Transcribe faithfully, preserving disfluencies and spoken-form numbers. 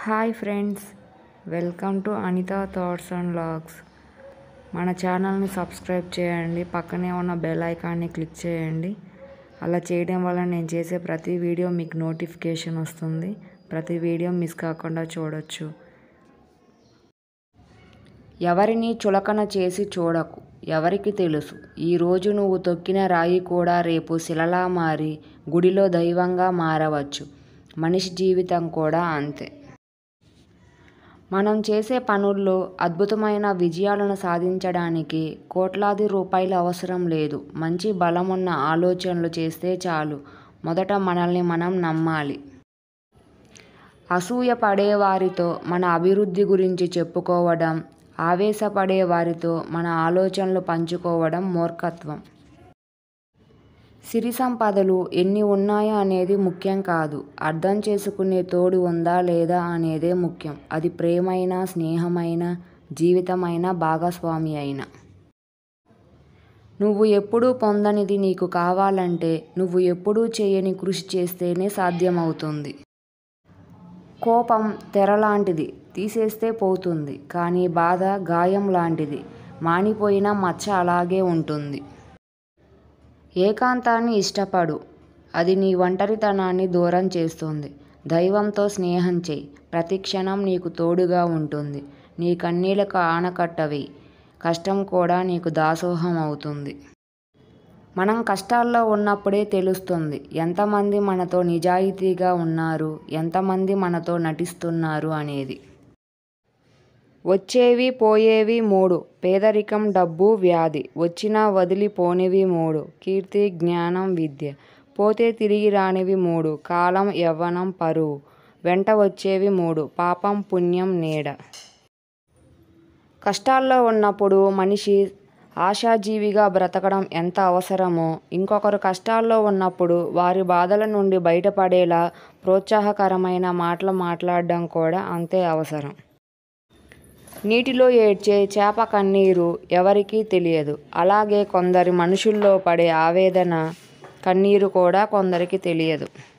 Hi friends, welcome to Anitha thoughts and vlogs. మన ఛానల్ని subscribe చేయండి, పక్కనే ఉన్న బెల్ ఐకాన్ని క్లిక్ చేయండి. అలా చేయడం వల్ల నేను చేసే ప్రతి వీడియో మీకు నోటిఫికేషన్ వస్తుంది. ప్రతి వీడియో మిస్ కాకుండా చూడొచ్చు. ఎవరిని చులకన చేసి చూడకు, ఎవరికి తెలుసు ఈరోజు నువ్వు తొక్కిన రాయి కూడా రేపు శిలలా మారి గుడిలో దైవంగా మారవచ్చు. మనిషి జీవితం కూడా అంతే. మనం చేసే పనుల్లో అద్భుతమైన విజయాలను సాధించడానికి కోట్లాది రూపాయలు అవసరం లేదు. మంచి బలమున్న ఆలోచనలు చేస్తే చాలు. మొదట మనల్ని మనం నమ్మాలి. అసూయ పడేవారితో మన అభివృద్ధి గురించి చెప్పుకోవడం, ఆవేశపడే వారితో మన ఆలోచనలు పంచుకోవడం మూర్ఖత్వం. సిరి సంపదలు ఎన్ని ఉన్నాయా అనేది ముఖ్యం కాదు, అర్థం చేసుకునే తోడు ఉందా లేదా అనేదే ముఖ్యం. అది ప్రేమైనా, స్నేహమైనా, జీవితమైనా, భాగస్వామి అయినా. నువ్వు ఎప్పుడూ పొందనిది నీకు కావాలంటే నువ్వు ఎప్పుడూ చేయని కృషి చేస్తేనే సాధ్యమవుతుంది. కోపం తెరలాంటిది, తీసేస్తే పోతుంది. కానీ బాధ గాయం లాంటిది, మానిపోయిన మచ్చ అలాగే ఉంటుంది. ఏకాంతాన్ని ఇష్టపడు, అది నీ ఒంటరితనాన్ని దూరం చేస్తుంది. దైవంతో స్నేహం చేయి, ప్రతి క్షణం నీకు తోడుగా ఉంటుంది. నీ కన్నీళ్లకు ఆనకట్టవి, కష్టం కూడా నీకు దాసోహం అవుతుంది. మనం కష్టాల్లో ఉన్నప్పుడే తెలుస్తుంది ఎంతమంది మనతో నిజాయితీగా ఉన్నారు, ఎంతమంది మనతో నటిస్తున్నారు అనేది. వచ్చేవి పోయేవి మూడు, పేదరికం, డబ్బు, వ్యాధి. వచ్చినా వదిలిపోనివి మూడు, కీర్తి, జ్ఞానం, విద్య. పోతే తిరిగి రానివి మూడు, కాలం, యవ్వనం, పరువు. వెంట వచ్చేవి మూడు, పాపం, పుణ్యం, నీడ. కష్టాల్లో ఉన్నప్పుడు మనిషి ఆశాజీవిగా బ్రతకడం ఎంత అవసరమో, ఇంకొకరు కష్టాల్లో ఉన్నప్పుడు వారి బాధల నుండి బయటపడేలా ప్రోత్సాహకరమైన మాటలు మాట్లాడడం కూడా అంతే అవసరం. నీటిలో ఏడ్చే చేప కన్నీరు ఎవరికీ తెలియదు. అలాగే కొందరి మనుషుల్లో పడే ఆవేదన, కన్నీరు కూడా కొందరికి తెలియదు.